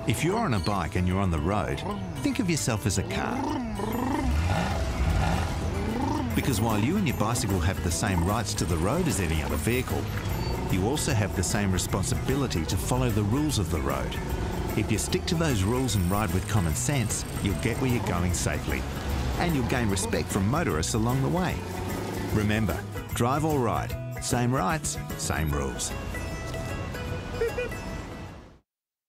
If you're on a bike and you're on the road, think of yourself as a car. Because while you and your bicycle have the same rights to the road as any other vehicle, you also have the same responsibility to follow the rules of the road. If you stick to those rules and ride with common sense, you'll get where you're going safely. And you'll gain respect from motorists along the way. Remember, drive or ride, same rights, same rules.